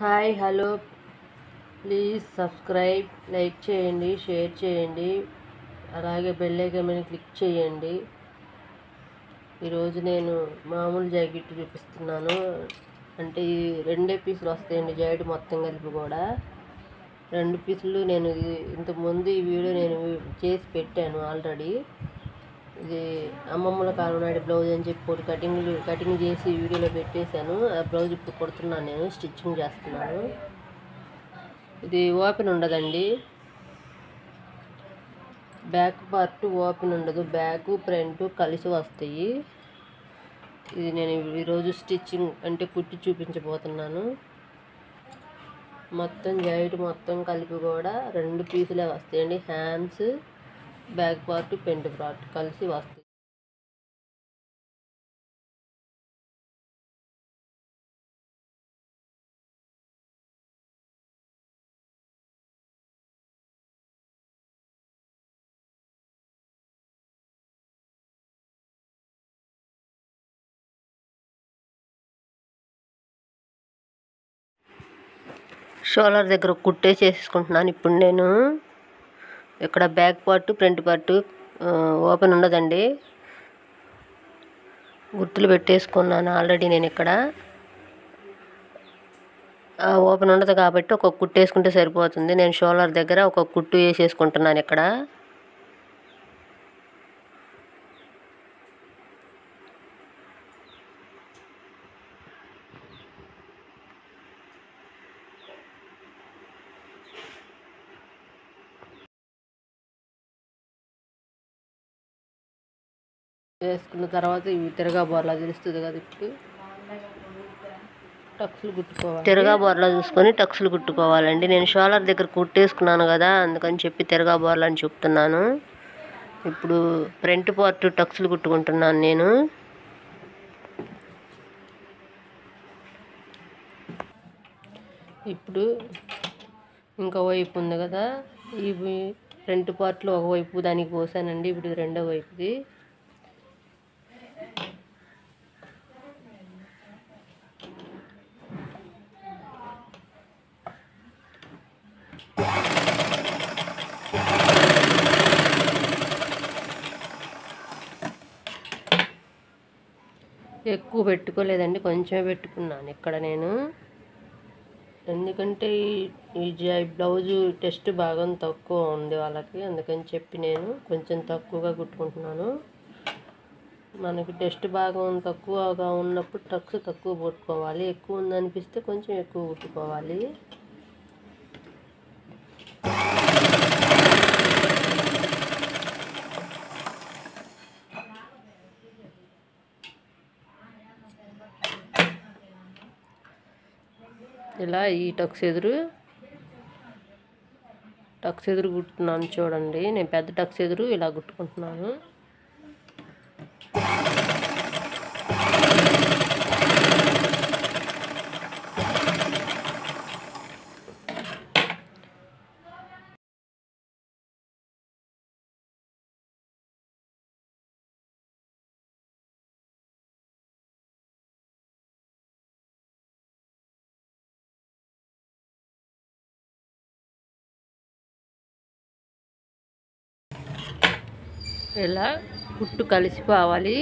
Hi hello please subscribe, like చేయండి, share చేయండి, అలాగే బెల్ ఐకాన్ మీద క్లిక్ చేయండి. ఈరోజు నేను మామూలు జాకెట్ చూపిస్తున్నాను. అంటే ఈ రెండే పీసులు వస్తాయండి, జాకెట్ మొత్తం కలిపి కూడా 2 పీసులు. నేను ఇంతకుముందు ఈ వీడియో నేను చేసి పెట్టాను ఆల్రెడీ. ఇది అమ్మమ్మల కాలం నాటి బ్లౌజ్ అని చెప్పి ఒకటి కటింగ్ చేసి వీడియోలో పెట్టేశాను. ఆ బ్లౌజ్ ఇప్పుడు కుడుతున్నాను, నేను స్టిచ్చింగ్ చేస్తున్నాను. ఇది ఓపెన్ ఉండదండి, బ్యాక్ పార్ట్ ఓపెన్ ఉండదు, బ్యాక్ ఫ్రంట్ కలిసి వస్తాయి. ఇది నేను ఈరోజు స్టిచ్చింగ్ అంటే కుట్టి చూపించబోతున్నాను. మొత్తం జాకెట్ మొత్తం కలిపి కూడా 2 పీసులే వస్తాయండి. Hands, back part, front part కలిసి వస్తాయి. షోల్డర్ దగ్గర కుట్టేసేసుకుంటున్నాను. ఇప్పుడు నేను ఇక్కడ back part, front part open ఉండదండి, గుర్తులు పెట్టేసుకున్నాను ఆల్రెడీ. నేను ఇక్కడ ఓపెన్ ఉండదు కాబట్టి ఒక కుట్టు వేసుకుంటే సరిపోతుంది. నేను షోల్డర్ దగ్గర ఒక కుట్టు వేసేసుకుంటున్నాను ఇక్కడ. వేసుకున్న తర్వాత ఇవి తిరగా బోర్లా తెలుస్తుంది కదా, ఇప్పుడు టక్స్లు కుట్టుకోవాలి. తిరగా బోర్లా చూసుకొని టక్స్లు కుట్టుకోవాలండి. నేను షోల్డర్ దగ్గర కుట్టేసుకున్నాను కదా, అందుకని చెప్పి తిరగా బోర్లా అని చెప్తున్నాను. ఇప్పుడు ఫ్రంట్ పార్ట్ టక్స్లు కుట్టుకుంటున్నాను నేను. ఇప్పుడు ఇంకో వైపు ఉంది కదా, ఈ ఫ్రంట్ పార్ట్లో ఒకవైపు దానికి పోసానండి. ఇప్పుడు రెండో వైపుది. ఎక్కువ పెట్టుకోలేదండి, కొంచెమే పెట్టుకున్నాను ఇక్కడ నేను. ఎందుకంటే ఈ బ్లౌజు టెస్ట్ భాగం తక్కువ ఉంది వాళ్ళకి, అందుకని చెప్పి నేను కొంచెం తక్కువగా కుట్టుకుంటున్నాను. మనకి టెస్ట్ భాగం తక్కువగా ఉన్నప్పుడు టక్స్ తక్కువ కుట్టుకోవాలి, ఎక్కువ ఉందనిపిస్తే కొంచెం ఎక్కువ కుట్టుకోవాలి. ఇలా ఈ టక్స్ ఎదురు కుట్టుతున్నాను చూడండి. నేను పెద్ద టక్స్ ఎదురు ఇలా కుట్టుకుంటున్నాను. ఇలా కుట్టు కలిసిపోవాలి.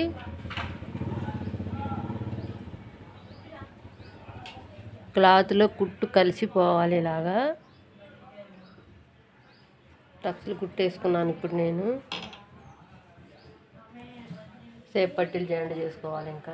క్లాత్లో కుట్టు కలిసిపోవాలి. ఇలాగా టక్స్లు కుట్టేసుకున్నాను. ఇప్పుడు నేను సేప్ పట్టీలు జాయింట్ చేసుకోవాలి ఇంకా.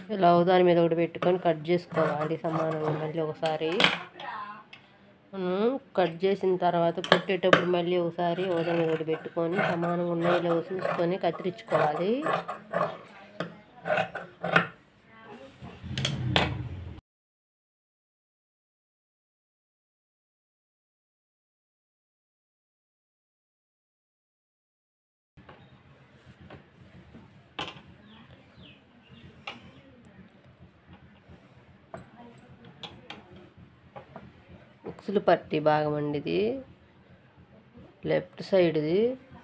ఇలా దాని మీద ఒకటి పెట్టుకొని కట్ చేసుకోవాలి సమానంగా. మళ్ళీ ఒకసారి కట్ చేసిన తర్వాత కుట్టేటప్పుడు మళ్ళీ ఒకసారి దాని మీద ఒకటి పెట్టుకొని సమానంగా ఉన్నాయో చూసుకొని కత్తిరించుకోవాలి. ఉక్సులు పట్టి భాగం అండి ఇది, లెఫ్ట్ సైడ్ది.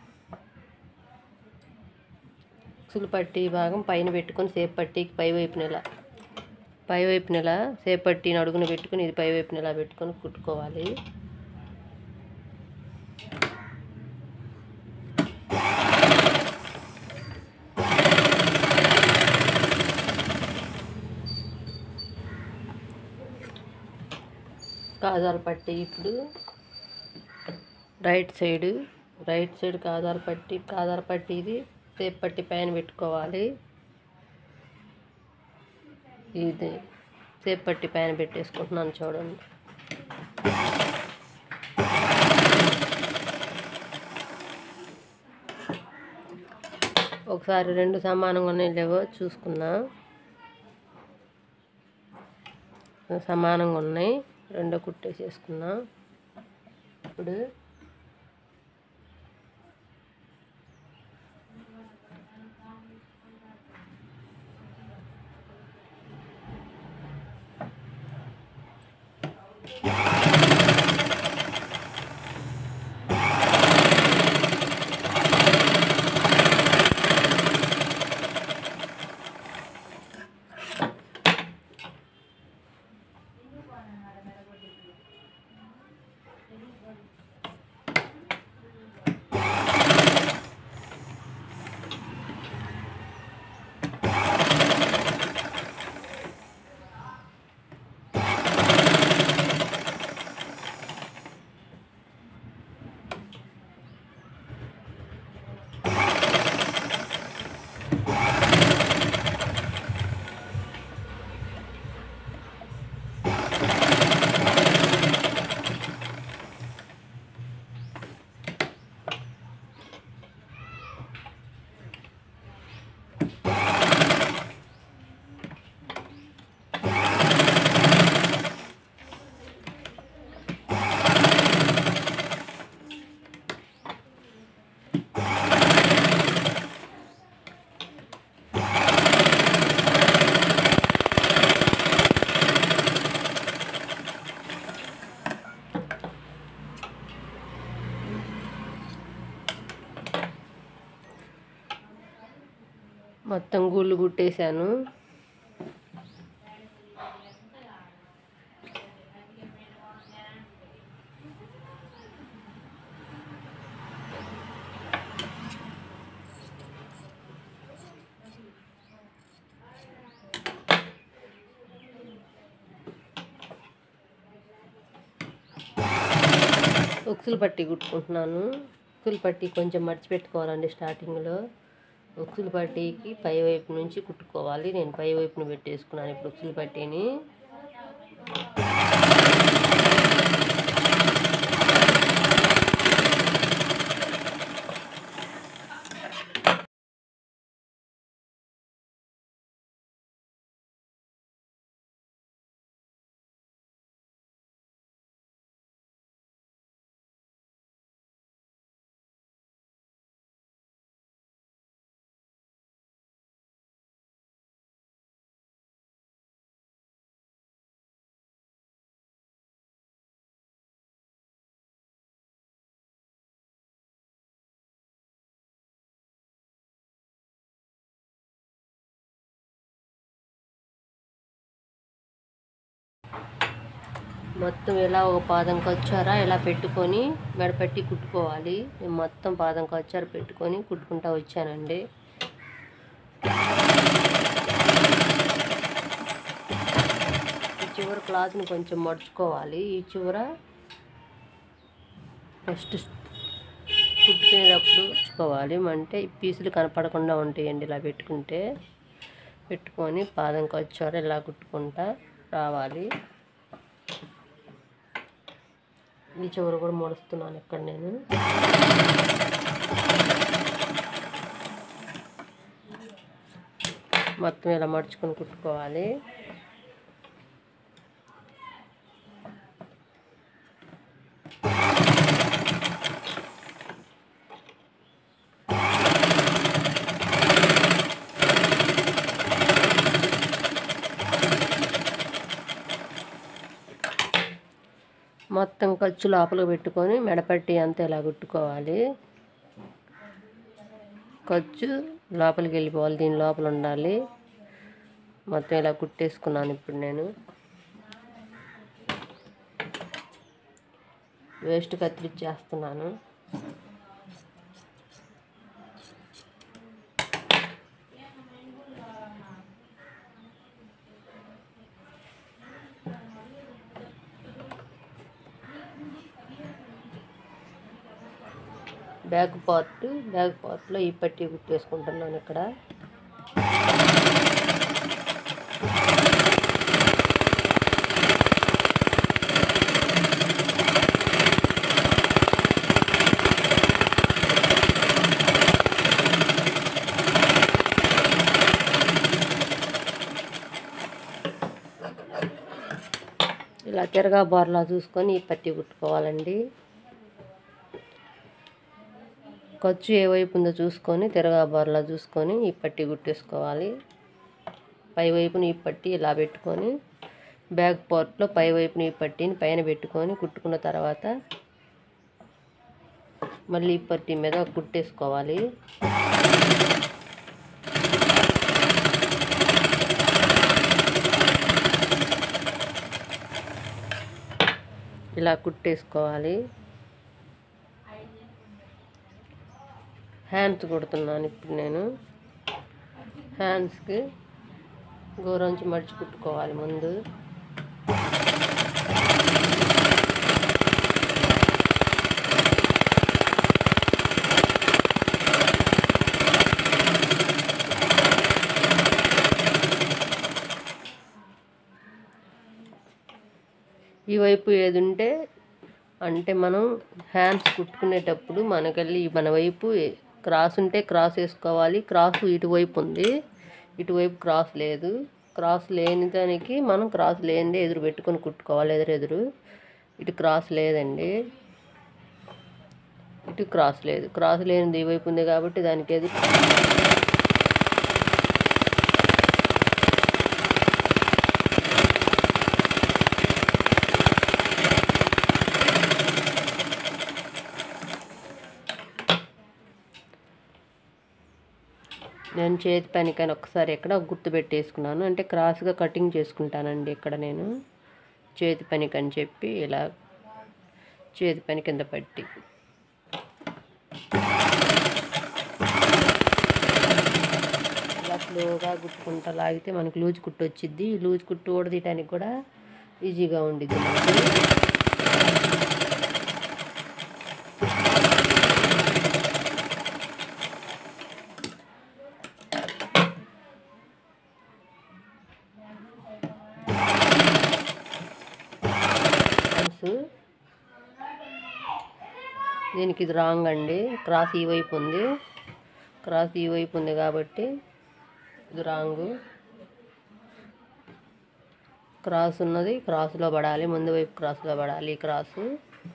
ఉక్సులు పట్టి భాగం పైన పెట్టుకొని సేప్ పట్టీకి పైవైపున ఇలా సేప్ పట్టీని అడుగున పెట్టుకొని ఇది పైవైపున ఇలా పెట్టుకొని కుట్టుకోవాలి. కాజాల పట్టి ఇప్పుడు రైట్ సైడ్ కాజాల పట్టి ఇది సేప్ పట్టి పైన పెట్టుకోవాలి. ఇది సేప్ పట్టి పైన పెట్టేసుకుంటున్నాను చూడండి. ఒకసారి రెండు సమానంగా ఉన్నాయి లేవో చూసుకున్నా. సమానంగా ఉన్నాయి, రెండో కుట్టేసేసుకున్నా. ఇప్పుడు మొత్తం గూళ్ళు కుట్టేశాను. ఉక్సులు పట్టి కుట్టుకుంటున్నాను. ఉక్సులు పట్టి కొంచెం మర్చిపెట్టుకోవాలండి స్టార్టింగ్లో. ఉక్సులు పట్టీకి పై వైపు నుంచి కుట్టుకోవాలి. నేను పై వైపును పెట్టేసుకున్నాను ఇప్పుడు ఉక్సులు పట్టీని. మొత్తం ఇలా ఒక పాదం వచ్చారా ఇలా పెట్టుకొని మెడపెట్టి కుట్టుకోవాలి. నేను మొత్తం పాదం వచ్చారు పెట్టుకొని కుట్టుకుంటా వచ్చానండి. ఈ చివర క్లాత్ని కొంచెం మడుచుకోవాలి. ఈ చివర ఫస్ట్ కుట్టుకునేటప్పుడు మడుచుకోవాలి, అంటే ఈ పీసులు కనపడకుండా ఉంటాయండి ఇలా పెట్టుకుంటే. పెట్టుకొని పాదం ఖర్చు ఇలా కుట్టుకుంటా రావాలి. ఈ చివర కూడా ముడుస్తున్నాను ఇక్కడ నేను. మొత్తం ఇలా మడుచుకొని కుట్టుకోవాలి. మొత్తం ఖర్చు లోపల పెట్టుకొని మెడపట్టి అంతా ఇలా కుట్టుకోవాలి. ఖర్చు లోపలికి వెళ్ళిపోవాలి, దీని లోపల ఉండాలి. మొత్తం ఇలా కుట్టేసుకున్నాను. ఇప్పుడు నేను వేస్ట్ కత్తిరించేస్తున్నాను. బ్యాక్ పార్ట్లో ఈ పట్టి కుట్టేసుకుంటున్నాను ఇక్కడ. ఇలా తిరగా బోర్లా చూసుకొని ఈ పట్టి కుట్టుకోవాలండి. ఖర్చు ఏ వైపు ఉందో చూసుకొని తిరగా బోర్లా చూసుకొని ఈ పట్టి కుట్టేసుకోవాలి. పై వైపున ఈ పట్టి ఇలా పెట్టుకొని బ్యాక్ పార్ట్లో పై వైపున ఈ పట్టిని పైన పెట్టుకొని కుట్టుకున్న తర్వాత మళ్ళీ ఈ పట్టి మీద కుట్టేసుకోవాలి. ఇలా కుట్టేసుకోవాలి. హ్యాండ్స్ కుడుతున్నాను ఇప్పుడు నేను. హ్యాండ్స్కి గోరంచి మడిచి కుట్టుకోవాలి ముందు. ఈ వైపు ఏది ఉంటే అంటే మనం హ్యాండ్స్ కుట్టుకునేటప్పుడు మన వైపు క్రాస్ ఉంటే క్రాస్ వేసుకోవాలి. క్రాస్ ఇటువైపు ఉంది, ఇటువైపు క్రాస్ లేదు. క్రాస్ లేని దానికి మనం క్రాస్ లేనిదే ఎదురు పెట్టుకొని కుట్టుకోవాలి. ఎదురు ఇటు క్రాస్ లేదండి, ఇటు క్రాస్ లేదు. క్రాస్ లేనిది ఈ వైపు ఉంది కాబట్టి దానికి ఎదురు నేను చేతి పనికని ఒకసారి ఎక్కడ గుర్తు పెట్టేసుకున్నాను. అంటే క్రాస్గా కటింగ్ చేసుకుంటానండి ఇక్కడ నేను చేతి పనికని చెప్పి ఇలా చేతి పని కింద పట్టి ఇలా స్లోగా గుట్టుకుంటా లాగితే మనకి లూజ్ కుట్టు వచ్చిద్ది. ఈ లూజ్ కుట్టు ఊడదీయడానికి కూడా ఈజీగా ఉండిద్ది మనకి. దీనికి ఇది రాంగ్ అండి. క్రాస్ ఈ వైపు ఉంది, క్రాస్ ఈ వైపు ఉంది కాబట్టి ఇది రాంగు. క్రాస్ ఉన్నది క్రాస్లో పడాలి, ముందు వైపు క్రాస్లో పడాలి. ఈ క్రాసు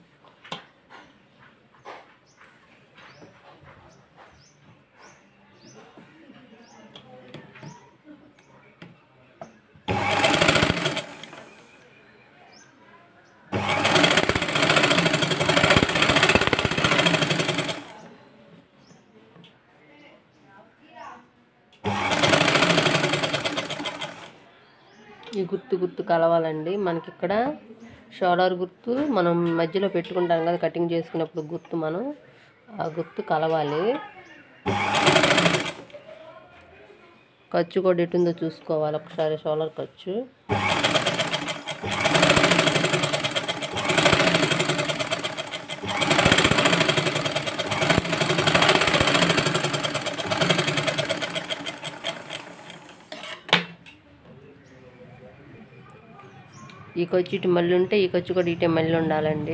ఈ గుర్తు కలవాలండి. మనకి ఇక్కడ షోల్డర్ గుర్తు మనం మధ్యలో పెట్టుకుంటాం కదా కటింగ్ చేసుకున్నప్పుడు గుర్తు, మనం ఆ గుర్తు కలవాలి. ఖర్చు కూడా ఎటుందో చూసుకోవాలి ఒకసారి, షోల్డర్ ఖర్చు. ఈ ఖర్చు ఇటు మళ్ళీ ఉంటే ఈ ఖర్చు కూడా ఇటే మళ్ళీ ఉండాలండి.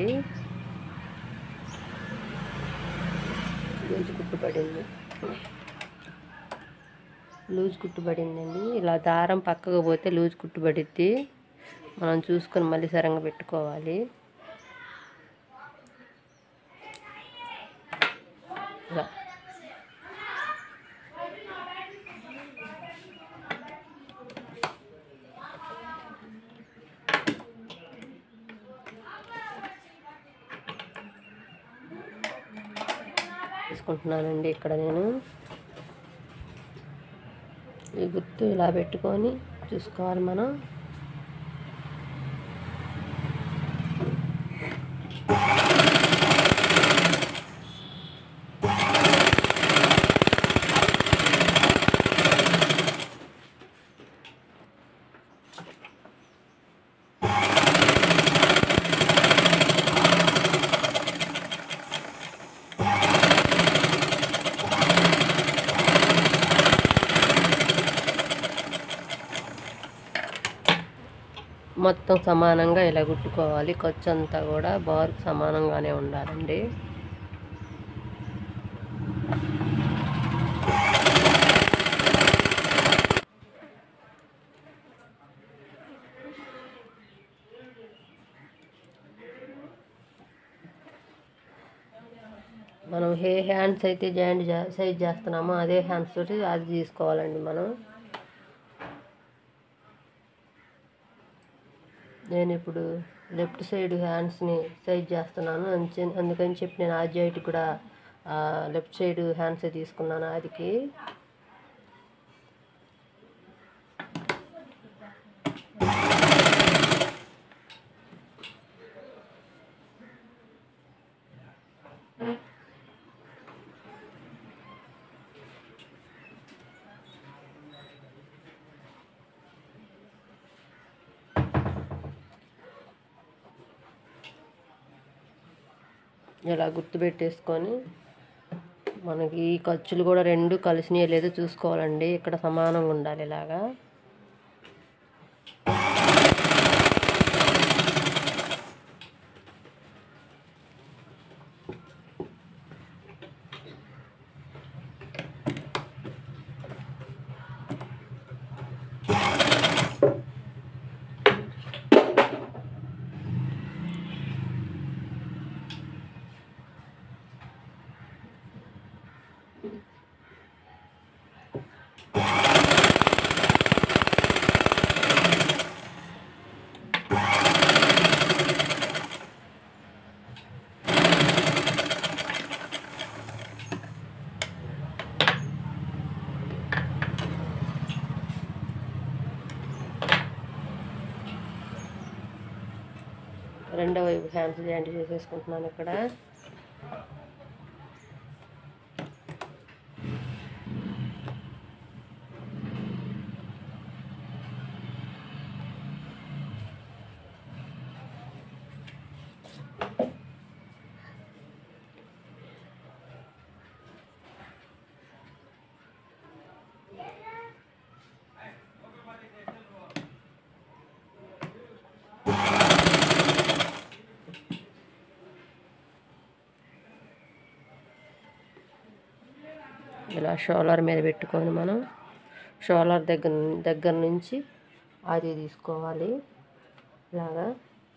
లూజ్ కుట్టు పడింది, లూజ్ కుట్టు పడిందండి. ఇలా దారం పక్కకు పోతే లూజ్ కుట్టు పడిద్ది. మనం చూసుకొని మళ్ళీ సరంగా పెట్టుకోవాలి. ఇలా తీసుకుంటున్నానండి. ఇక్కడ నేను ఈ గుర్తు ఇలా పెట్టుకొని చూసుకోవాలి మనం. మొత్తం సమానంగా ఇలా కుట్టుకోవాలి. ఖర్చు అంతా కూడా బార్కు సమానంగానే ఉండాలండి. మనం ఏ హ్యాండ్స్ అయితే జాయింట్ సైజ్ చేస్తున్నామో అదే హ్యాండ్స్ తోటి అది తీసుకోవాలండి మనం. నేను ఇప్పుడు లెఫ్ట్ సైడ్ హ్యాండ్స్ని సైజ్ చేస్తున్నాను. అందుకని చెప్పి నేను ఆ జాయింట్ కూడా లెఫ్ట్ సైడ్ హ్యాండ్సే తీసుకున్నాను ఆదికి. ఇలా గుర్తు పెట్టేసుకొని మనకి ఈ ఖర్చులు కూడా రెండు కలిసినాయో లేదో చూసుకోవాలండి. ఇక్కడ సమానంగా ఉండాలి ఇలాగా. రెండో వైపు హ్యాండ్స్ జాయింట్ చేసేసుకుంటున్నాను ఇక్కడ. ఇలా షోల్డర్ మీద పెట్టుకొని మనం షోల్డర్ దగ్గర నుంచి అది తీసుకోవాలి ఇలాగా.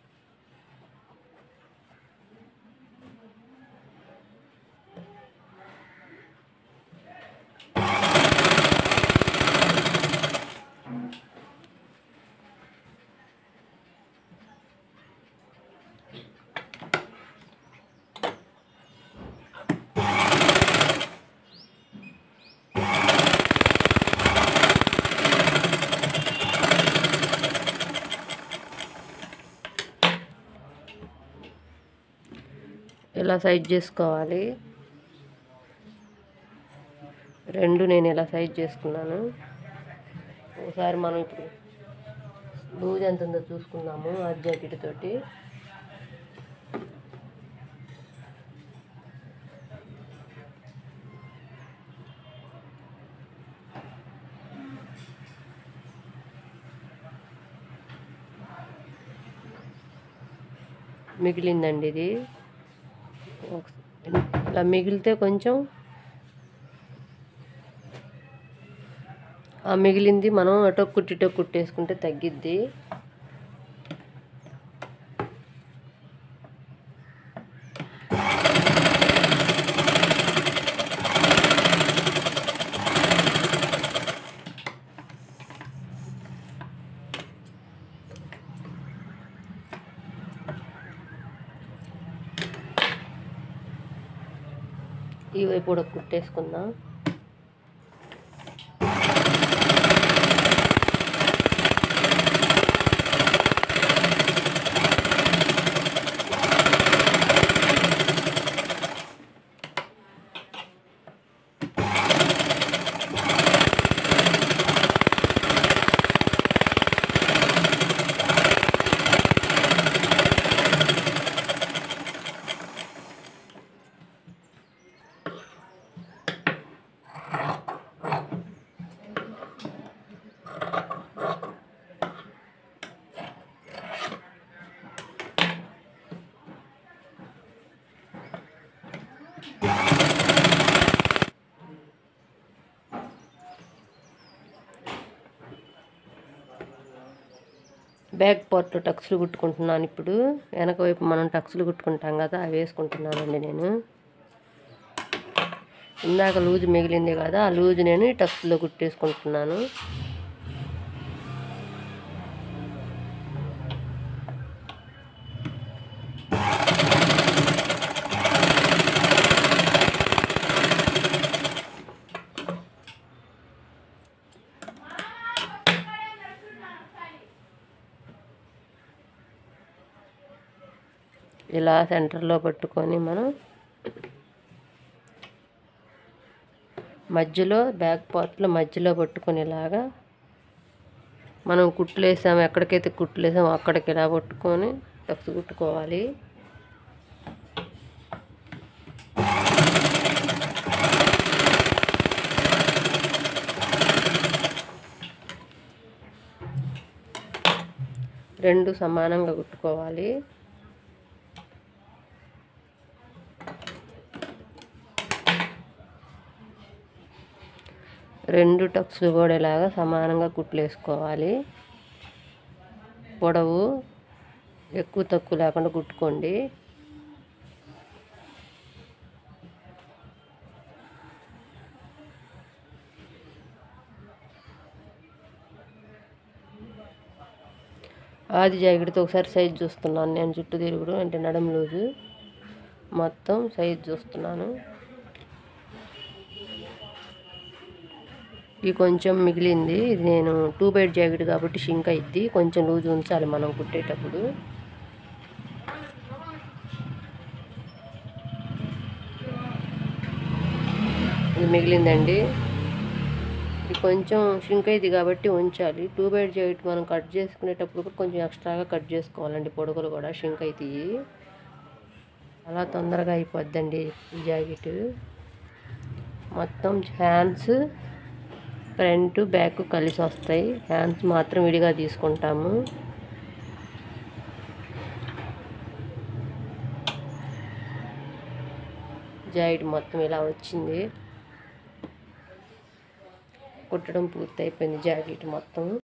ఇలా సైజ్ చేసుకోవాలి. రెండు నేను ఇలా సైజ్ చేసుకున్నాను. ఒకసారి మనం ఇప్పుడు లూజ్ ఎంత ఉందో చూసుకుందాము ఆ జాకెట్ తోటి. మిగిలిందండి ఇది. ఇలా మిగిలితే కొంచెం ఆ మిగిలింది మనం అటో కుట్టేసుకుంటే తగ్గిద్ది. ఈ వైపు కూడా కుట్టేసుకుందాం. Back part టక్స్లు కుట్టుకుంటున్నాను. ఇప్పుడు వెనక వైపు మనం టక్స్లు కుట్టుకుంటాం కదా, అవి వేసుకుంటున్నానండి నేను. ఇందాక లూజ్ మిగిలింది కదా, ఆ లూజ్ నేను టక్స్లో కుట్టేసుకుంటున్నాను. ఇలా సెంటర్లో పట్టుకొని మనం మధ్యలో బ్యాక్ పార్ట్లో మధ్యలో పట్టుకొని ఇలాగా మనం కుట్లు వేసాము, ఎక్కడికైతే కుట్లు వేసామో అక్కడికి ఇలా పట్టుకొని టక్స్ కుట్టుకోవాలి. రెండు సమానంగా కుట్టుకోవాలి. రెండు టక్స్లు కూడా ఇలాగా సమానంగా కుట్లు వేసుకోవాలి. పొడవు ఎక్కువ తక్కువ లేకుండా కుట్టుకోండి. ఆది జాకెట్తో ఒకసారి సైజ్ చూస్తున్నాను నేను, చుట్టూ తిరుగుడు అంటే నడుము లూజు మొత్తం సైజ్ చూస్తున్నాను. ఇది కొంచెం మిగిలింది, ఇది నేను 2 బైట్ జాకెట్ కాబట్టి షింక్ అయింది, కొంచెం లూజ్ ఉంచాలి మనం కుట్టేటప్పుడు. ఇది మిగిలిందండి, ఇది కొంచెం షింక్ అయింది కాబట్టి ఉంచాలి. 2 బైట్ జాకెట్ మనం కట్ చేసుకునేటప్పుడు కూడా కొంచెం ఎక్స్ట్రాగా కట్ చేసుకోవాలండి, పొడుగులు కూడా షింక్ అవుతాయి, అలా తొందరగా అయిపోద్దండి ఈ జాకెట్. మొత్తం హ్యాండ్స్ ఫ్రంట్ బ్యాక్ కలిసి వస్తాయి, హ్యాండ్స్ మాత్రం విడిగా తీసుకుంటాము. జాకెట్ మొత్తం ఇలా వచ్చింది, కుట్టడం పూర్తి అయిపోయింది జాకెట్ మొత్తం.